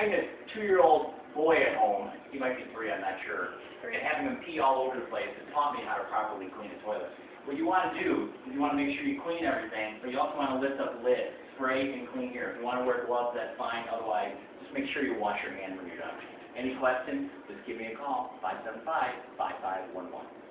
having a 2-year-old boy at home, he might be 3, I'm not sure, and having him pee all over the place, it taught me how to properly clean a toilet. What you want to do is you want to make sure you clean everything, but you also want to lift up the lid, spray and clean here. If you want to wear gloves, that's fine. Otherwise, just make sure you wash your hands when you're done. Any questions, just give me a call, 575-5511.